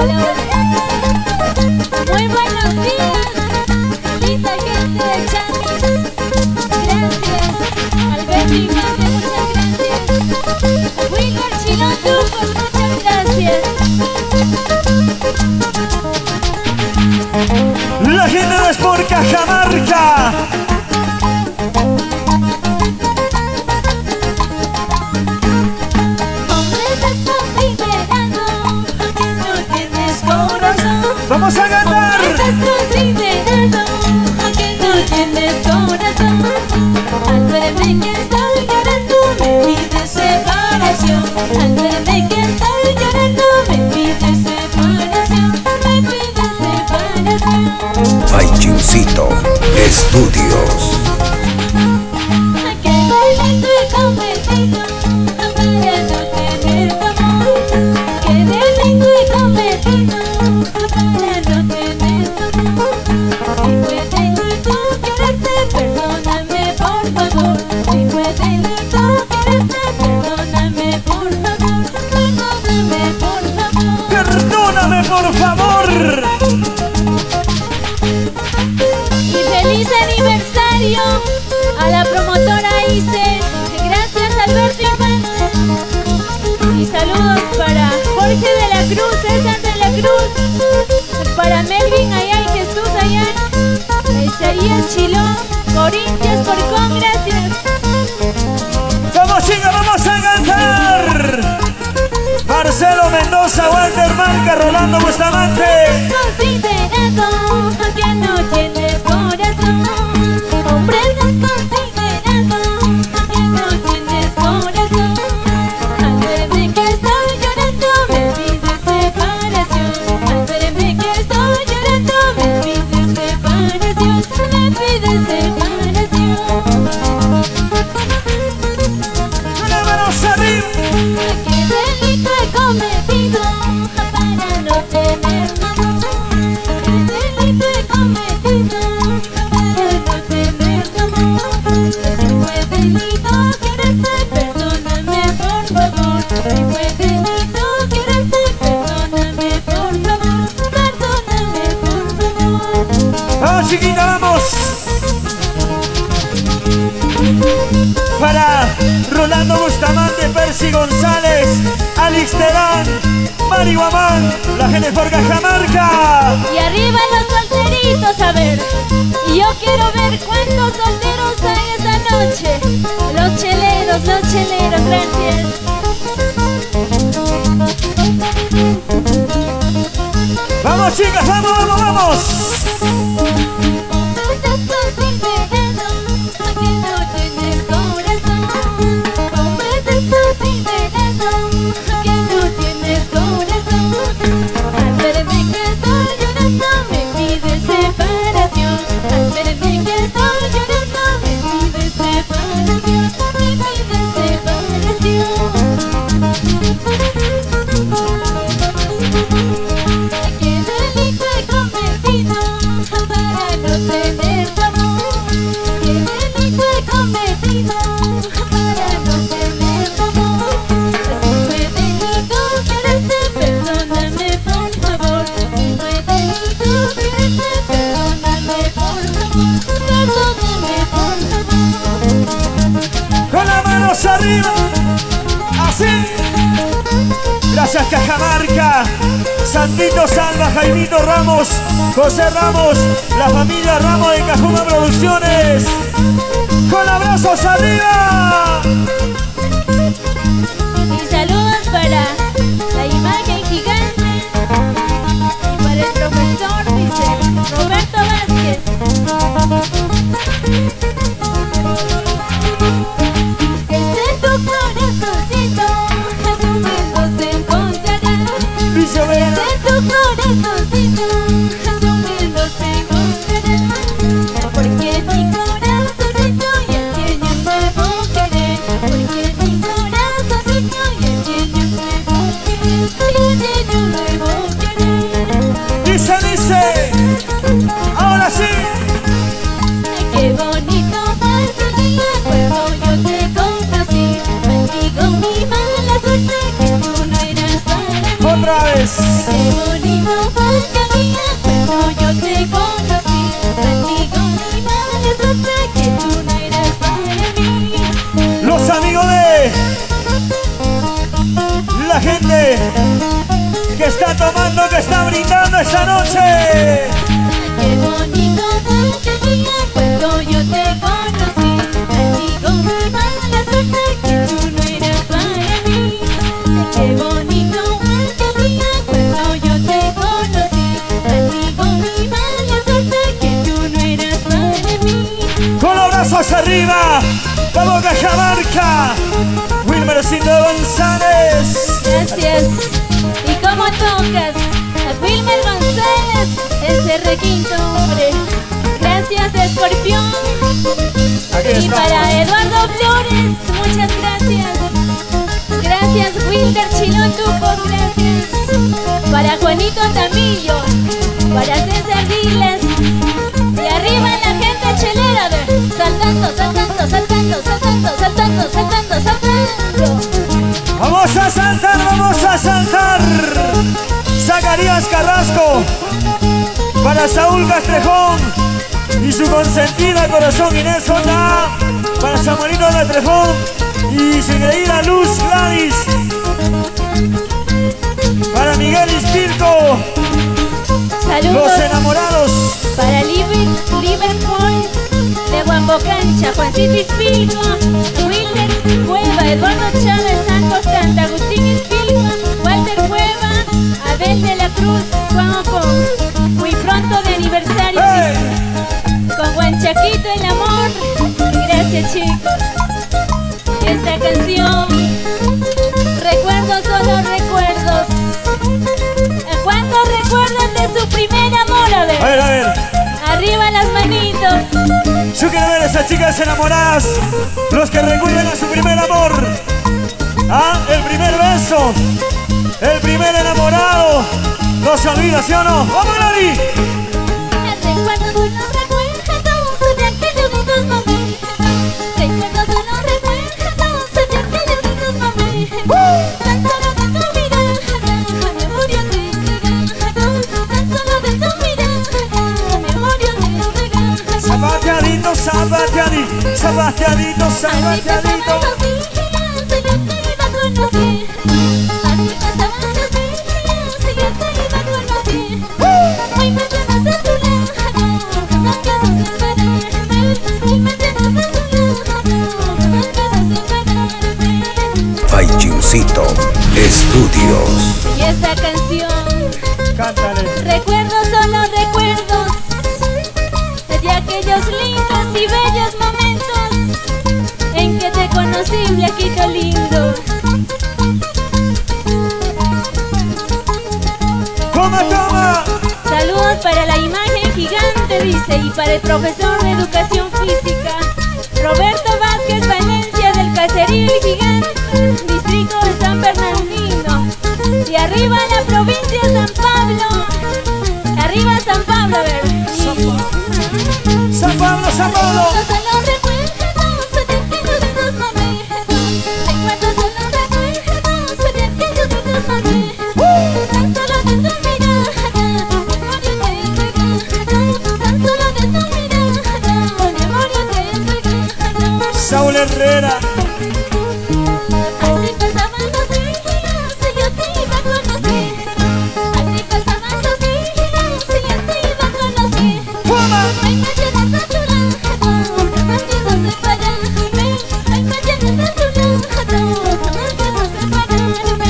Hola, muy buenos días, linda gente de Chamis. Gracias, Alberti Mate, muchas gracias. Wilmer Chilón Tucos, muchas gracias. La gente de Sport Cajamarca. Vamos a cantar. Estás considerado, aunque no tienes corazón. Al verme que estoy llorando me pide separación. Al verme que estoy llorando me pide separación. Me pide separación. Maichincito Estudios. Qué delito he cometido para no tener tu amor. Qué delito he cometido para no tener tu amor. Si fue delito quererte, perdóname por favor. Si fue delito quererte, perdóname por favor. Perdóname por favor. Perdóname por favor. Y feliz aniversario a la promotora ICE. Gracias, Alberto Infante. Y saludos para Jorge de la Cruz, César de la Cruz, para Melvin allá y Jesús allá, Isaías Chilón, Corintias Porcón, gracias. Vamos chicas, vamos a cantar. Marcelo Mendoza, Walter Marca, Rolando Bustamante. Desconsiderado, que no tienes corazón. Hombre desconsiderado, que no tienes corazón. Al verme que estoy llorando me pide separación. Al verme que estoy llorando me pide separación. Me pide separación. Una mano arriba. Qué delito he cometido para no tener tu amor. Qué delito he cometido para no tener tu amor. Si fue delito quererte, perdóname por favor. Si fue delito quererte, perdóname por favor. Perdóname por favor. Vamos chiquita, vamos. Para Rolando Bustamante, Percy González, Alex Terán, Mari Guamán, la gente de Cajamarca. Y arriba los solteritos, a ver. Y yo quiero ver cuántos solteros hay esta noche. Los cheleros, gracias. Vamos chicas, vamos, vamos, vamos. Arriba, así. Gracias Cajamarca, Santito Salva, Jaimito Ramos, José Ramos, la familia Ramos de Cajuma Producciones. Con abrazos arriba. Y saludos para la imagen gigante y para el profesor, dice Roberto Vázquez. Porque mi corazoncito ya tiene un nuevo querer. Qué bonito fue aquel día cuando yo te conocí. Contigo mi mala suerte que tú no eras para mí. Los amigos de la gente que está tomando, que está brindando esta noche. Qué bonito fue aquel día cuando yo te conocí. Contigo mi mala suerte que tú no eras para mí. Qué bonito fue aquel día cuando yo te conocí. Contigo mi mala suerte que tú no eras para mí. Con los brazos arriba, vamos Cajamarca, Wilmercito González. Gracias. ¿Y cómo tocas? A Wilmer González, ese requinto, hombre. Gracias, Escorpión. Aquí Y estamos. para Eduardo Flores, muchas gracias. Gracias, Wilder Chilón Tupos, gracias. Para Juanito Tamillo, para César Diles. Y arriba la gente chelera, a ver, saltando, saltando, saltando, saltando, saltando, saltando, saltando. Vamos a saltar, vamos a saltar. Zacarías Carrasco, para Saúl Castrejón y su consentida corazón Inés J. Para Samuelito de Trejón y su increíble Luz Gladys. Para Miguel Ispirco, Saludos los enamorados. para Liverpool de Huambocancha, Juancito Ispilco, Wilder Cueva, Eduardo Chávez Santos, Santa Agustín Ispilco, Walter Cueva, Abel de la Cruz, Juanjo, muy pronto de aniversario. ¡Hey! Con Juanchaquito el amor. Gracias, chicos. Esta canción, recuerdos, solo recuerdos. ¿Cuántos recuerdan de su primer amor? A A ver, ver, a ver. arriba las manitos. Yo quiero ver a esas chicas enamoradas, los que recuerdan a su primer amor. Ah, el primer beso, el primer enamorado. No se olvida, ¿sí o no? ¡Vamos, Lari! Recuerdos, solo recuerdos de aquellos lindos momentos. Recuerdos, solo recuerdos de aquellos lindos momentos. Tan solo de tu mirada, memoria de regalo. Tan solo de tu mirada, memoria de regalo. Zapateadito, zapateadito, zapateadito, Así pasaban zapateadito. los días, yo te iba a conocer. Así pasaban los días, yo te iba a conocer. Hoy me tienes a tu lado, no quiero separarme. Hoy me tienes a tu lado, no quiero separarme. Faichincito Estudios. Y esta canción, Cántale. recuerdos, solo recuerdos de aquellos lindos y bellos momentos en que te conocí, Flaquito lindo. ¡Toma, toma! Saludos para la imagen gigante, dice, y para el profesor de educación física, Roberto Vázquez Valencia del Caserío y Gigante, distrito de San Bernardino. Y arriba la provincia de San Pablo. Arriba San Pablo, a ver. ¡San Pablo, San Pablo! Solo recuerdos de aquellos lindos momentos. Recuerdos, solo recuerdos de aquellos lindos momentos. Tan solo de tu mirada, memoria de regalo. Tan solo de tu mirada, memoria de regalo. Saúl Herrera. Así pasaban los días, yo te iba a conocer. Así pasaban los días, yo te iba a conocer. ¡Toma! Hoy me tienes a tu lado, no quiero separarme. Hoy me tienes a tu lado, no quiero separarme.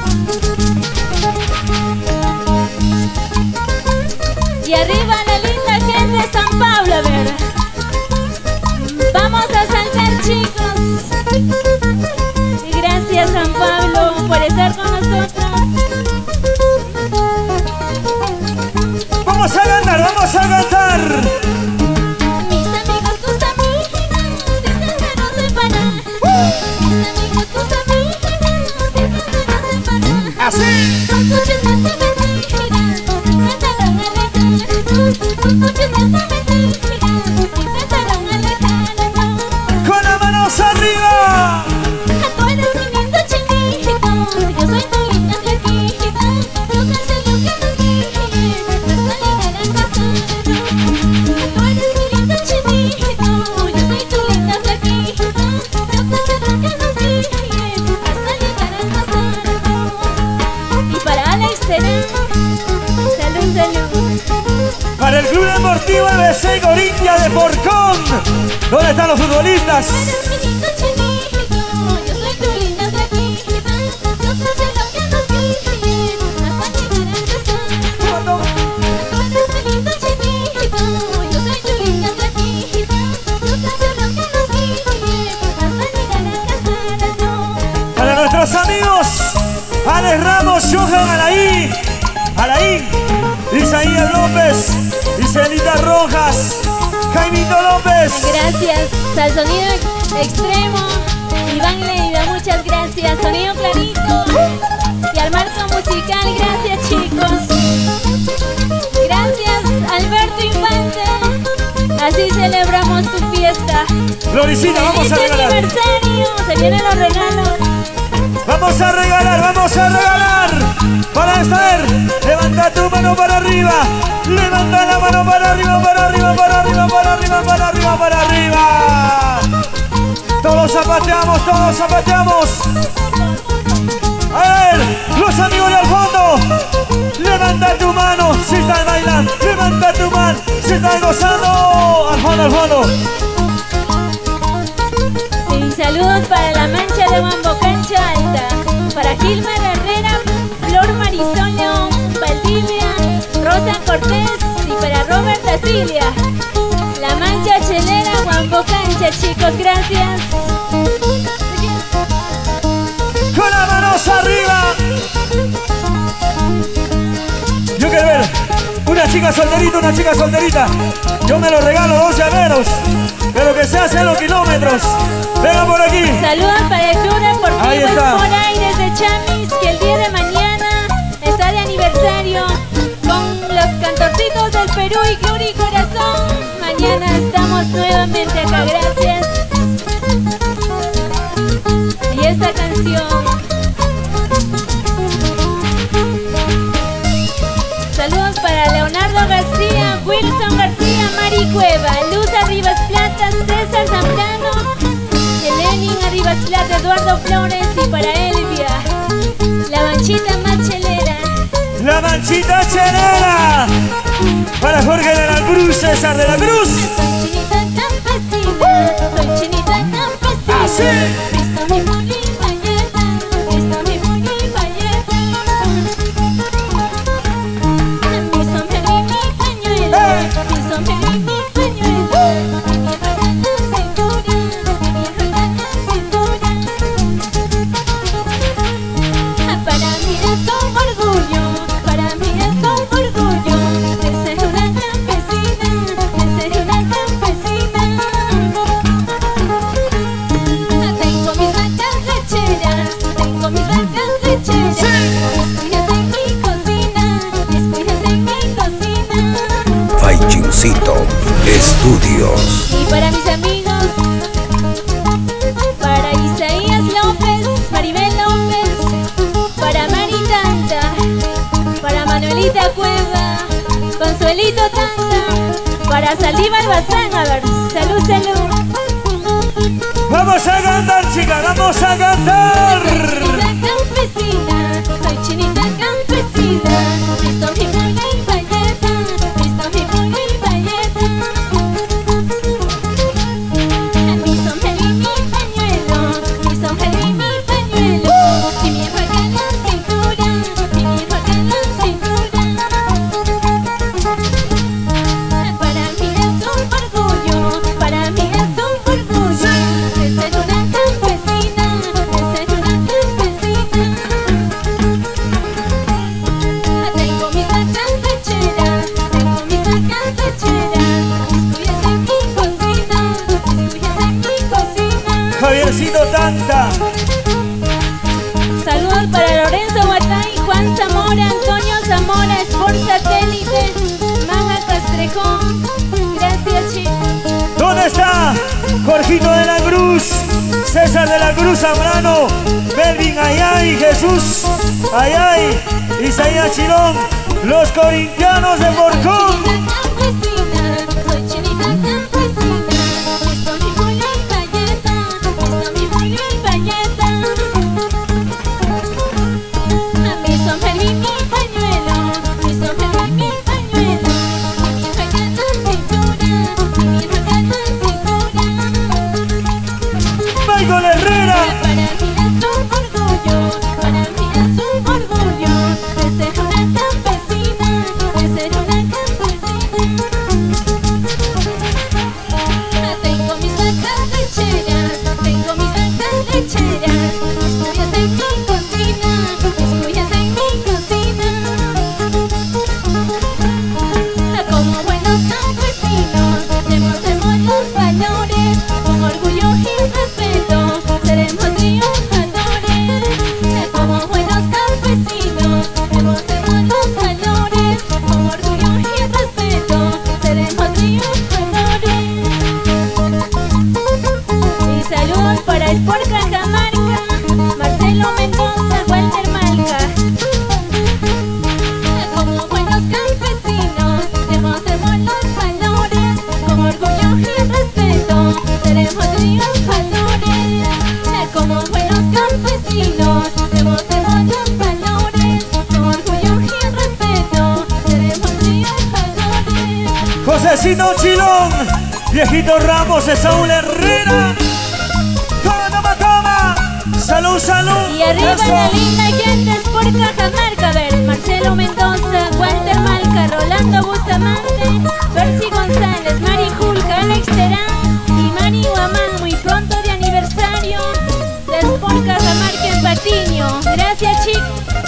Y arriba la linda gente de San Pablo, a ver. Vamos a saltar, chicos. Y gracias, San Pablo, por estar con nosotros. ¡Vamos a cantar, vamos a cantar! Mis amigos, tus amigas, siempre se nos separan. Mis amigos, tus amigas, siempre se nos separan. ¡Así! Tus noches me hacen mentiras, me empezaron a alejar. Tus noches me hacen mentiras, me empezaron a alejar. ¡Con las manos arriba! Tú eres mi lindo chiquito, yo soy tu linda flaquita. Yo sé lo que Salud, salud. Para el Club Deportivo ABC Corintia de Porcón. ¿Dónde están los futbolistas? Para nuestros amigos Alex Ramos, Johan Alain, Isaías López, Iselita Rojas, Jaimito López. Gracias al sonido extremo, Iván Leiva, muchas gracias. Sonido clarito y al marco musical, gracias chicos. Gracias Alberto Infante, así celebramos tu fiesta. Floricita, vamos a regalar. Aniversario, se vienen los regalos. Vamos a regalar. Para estar, levanta tu mano para arriba. Levanta la mano para arriba, para arriba, para arriba, para arriba, para arriba, para arriba. Todos zapateamos, todos zapateamos. A ver, los amigos de al fondo. Levanta tu mano si estás bailando. Levanta tu mano si estás gozando. Al fondo, al fondo. Y saludos para la mancha de Huambo Cancha Alta, para Gilmar Herrera, Flor Marisoño, Valdivia, Rosa Cortés y para Robert Asilia. La mancha chelera Huambo Cancha, chicos, gracias. Con las manos arriba. Yo quiero ver una chica solterita. Yo me lo regalo 2 llaveros, pero que sea 0 kilómetros. Venga por aquí. Saludos para el Club Deportivo Sport Aires de Chamis, que el día de mañana está de aniversario con los cantorcitos del Perú y Gloria y Corazón. Mañana estamos nuevamente acá, gracias. Y esta canción. Saludos para Leonardo García, Wilson García, Mari Cueva, Luz Arribas Plata, César Zambrano, Lenin Arribas Plata, Eduardo Flores y para Elvia, la manchita más chelera. La manchita chelera. Para Jorge de la Cruz, César de la Cruz. Soy chinita campesina, soy chinita campesina. Así. Visto mi poli payeta, visto mi poli payeta. Mi sombrero y mi pañuelo, mi sombrero y mi pañuelo. Mi rueda en la cintura, mi rueda en la cintura. Para mí es un orgullo, para mí es un orgullo de ser una campesina, de ser una campesina. Tengo mis vacas lecheras, tengo mis vacas lecheras. Descuidas en mi cocina, descuidas en mi cocina. Faichincito Estudios. Y para mis amigos, para Isaías López, Maribel López, para Mari Tanta, para Manuelita Cueva, Consuelito Tanta, para Saldívar Bazán. A ver, salud, salud. Vamos a cantar, chicas, vamos a cantar. Soy chinita campesina, visto mi poli y payeta, visto mi poli y payeta. Mi sombrero y mi pañuelo, mi sombrero y mi pañuelo. Y mi rueda en la cintura, y mi rueda en la cintura. Para mí es un orgullo, para mí es un orgullo de ser una campesina, de ser una campesina. Tengo mis vacas lecheras, tengo mis vacas lecheras. Descuidas en mi cocina, descuidas en mi cocina. Javiercito Tanta. Saludos para Lorenzo Guatay, Juan Zamora, Antonio Zamora, Sport Satélite, Maja Castrejón. Gracias, chicos. ¿Dónde está Jorgito de la Cruz? César de la Cruz Zambrano, Melvin Ayay, Jesús Ayay, Isaías Chirón, los corintianos de Porcón. Soy chinita campesina, visto mi poli y payeta, visto mi poli y payeta. Mi sombrero y mi pañuelo. Josecito Chilón, viejito Ramos de Saúl Herrera. Toma, toma, toma. Salud, salud. Y arriba Eso. la linda gente es por Cajamarca. A ver, Marcelo Mendoza, Walter Malca, Rolando Bustamante, Percy González, Mari Julca, Alex Terán y Mari Guamán, muy pronto de aniversario. Les por Cajamarca en Patiño. Gracias, chicos.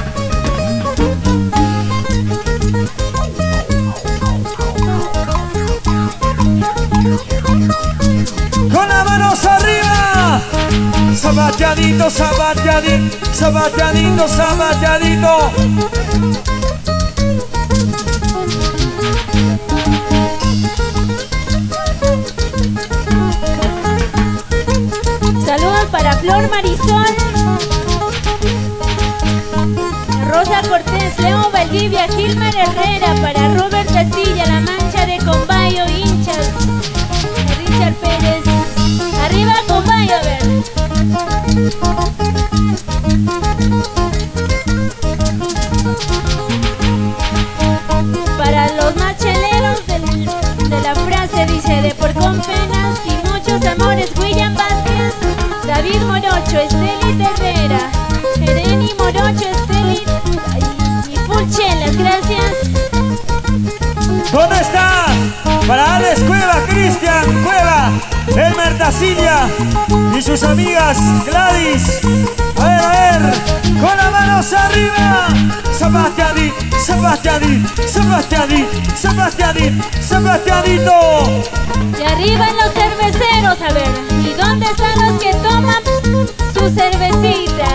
Con las manos arriba. Zapateadito, zapateadito, zapateadito, zapateadito. Saludos para Flor Marisol, Rosa Cortés, Leo Valdivia, Gilmar Herrera, para Robert Castilla, La Mancha de Combayo, hinchas, Richard Pérez. Arriba Combayo, a ver. Para los macheleros de la frase dice de por con penas y muchos amores, William Vázquez, David Morocho, Estelit Herrera, Ereni Morocho, Estelit y Pulchelas, gracias. ¿Dónde está? Para Alex Cueva, Cristian Cueva, Elmer Dacilia y sus amigas Gladys. A ver, con las manos arriba. Zapateadito, zapateadito, zapateadito, zapateadito, zapateadito. Y arriba en los cerveceros, a ver, ¿y dónde están los que toman su cervecita?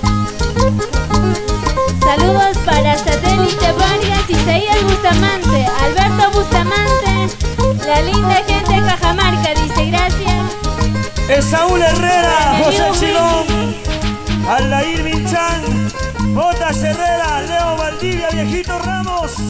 Saludos para Satélite Vargas, Isaías Bustamante, Alberto Bustamante, la linda gente de Cajamarca, dice gracias. Es Saúl Herrera, José Chilón, Aldair Minchan, Botas Herrera, Leo Valdivia, viejito Ramos.